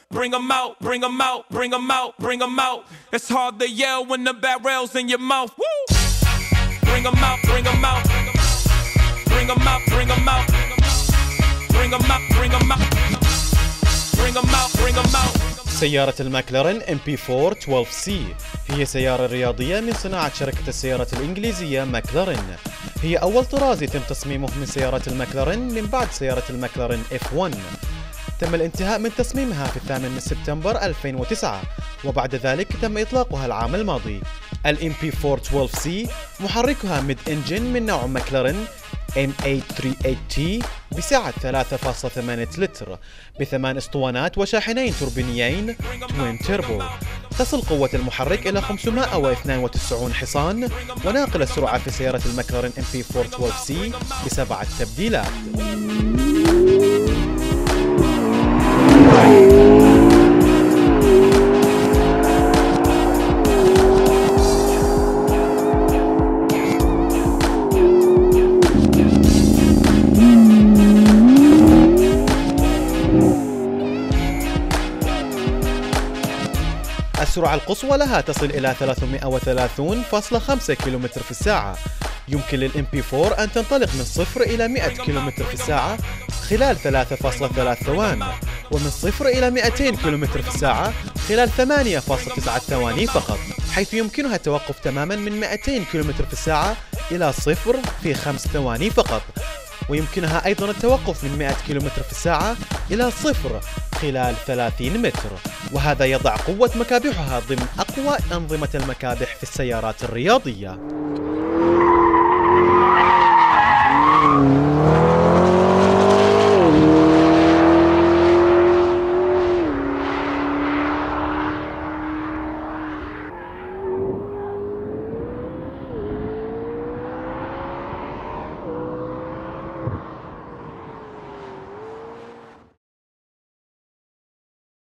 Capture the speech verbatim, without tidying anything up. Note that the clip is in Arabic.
Bring 'em out, bring 'em out, bring 'em out, bring 'em out. It's hard to yell when the barrel's in your mouth. Woo! Bring 'em out, bring 'em out. Bring 'em out, bring 'em out. Bring 'em out, bring 'em out. Bring 'em out, bring 'em out. سيارة الماكلارين إم بي فور اثنا عشر سي هي سيارة رياضية من صناعة شركة السيارات الإنجليزية ماكلارين. هي أول طراز يتم تصميمه من سيارات الماكلارين من بعد سيارة الماكلارين إف واحد. تم الانتهاء من تصميمها في الثامن من سبتمبر ألفين وتسعة، وبعد ذلك تم إطلاقها العام الماضي. الإم بي فور اثنا عشر سي محركها ميد إنجن من نوع ماكلارين إم ثمانية ثلاثين ثمانية تي بسعة ثلاثة فاصلة ثمانية لتر بثمان اسطوانات وشاحنين توربينيين توين تيربو. تصل قوة المحرك إلى خمسمائة واثنين وتسعين حصان، وناقل السرعة في سيارة الماكلارين إم بي فور اثنا عشر سي بسبعة تبديلات. السرعة القصوى لها تصل إلى ثلاثمائة وثلاثين فاصلة خمسة كيلومتر في الساعة. يمكن للإم بي فور أن تنطلق من صفر إلى مائة كيلومتر في الساعة خلال ثلاثة فاصلة ثلاث ثوان، ومن صفر إلى مائتين كيلومتر في الساعة خلال ثمانية فاصلة تسعة ثواني فقط، حيث يمكنها التوقف تماما من مائتين كيلومتر في الساعة إلى صفر في خمس ثواني فقط، ويمكنها أيضا التوقف من مائة كيلومتر في الساعة إلى صفر خلال ثلاثين متر، وهذا يضع قوة مكابحها ضمن أقوى أنظمة المكابح في السيارات الرياضية.